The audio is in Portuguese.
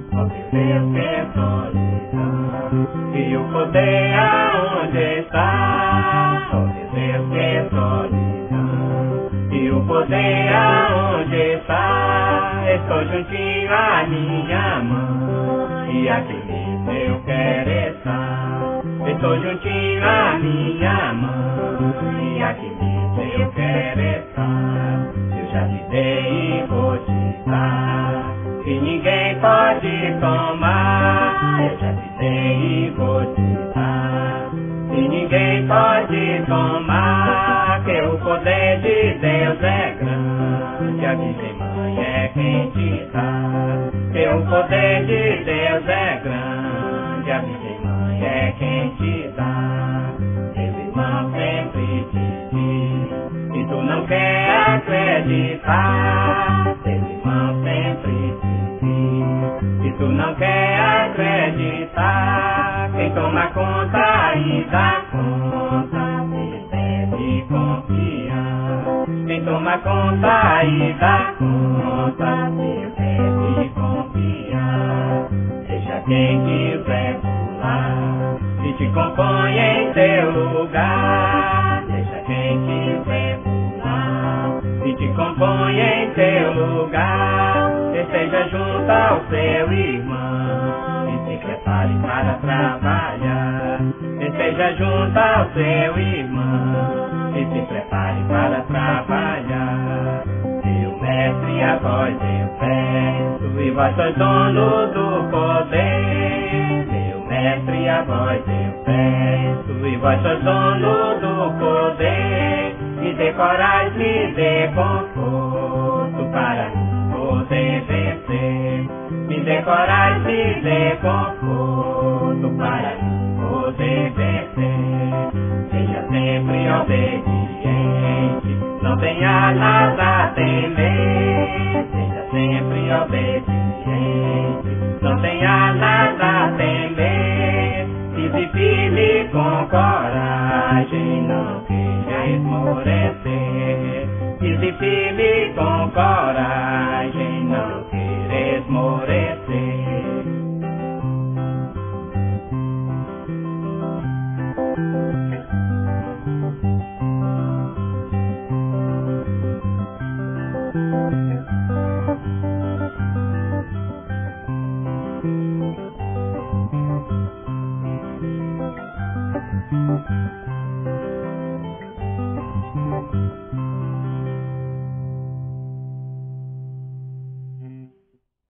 Ó Deus que é solidão, e o poder aonde está? Ó Deus que é solidão, e o poder aonde está? Estou juntinho à minha mãe, e aqui eu quero estar. Estou juntinho à minha mãe, e aqui eu quero estar. Eu já te dei e vou te dar, que ninguém pode tomar. Eu já te dei e vou te dar, que ninguém pode tomar. Que o poder de Deus é grande, a Virgem Mãe é quem te dá. Que o poder de Deus é grande, a Virgem Mãe é quem te dá. Meu irmão sempre te diz, e tu não quer acreditar. Teu irmão sempre te diz, e tu não quer acreditar. Quem toma conta e dá conta, se deve confiar. Quem toma conta e dá conta, se deve confiar. Deixa quem quiser pular, e te compõe em teu lugar. Deixa quem quiser pular, e te compõe em teu lugar. Esteja junto ao seu irmão, e se prepare para trabalhar. Esteja junto ao seu irmão, e se prepare para trabalhar. Meu mestre, a vós eu peço, e vós sois dono do poder. Meu mestre, a vós eu peço, e vós sois dono do poder. Me dê coragem, me dê conforto para poder vencer. Me dê coragem, me dê conforto para poder vencer. Seja sempre obediente, não tenha nada a temer. Seja sempre obediente, não tenha nada a temer. Fize firme com coragem, não queira esmorecer. Fize firme com coragem, não queira esmorecer.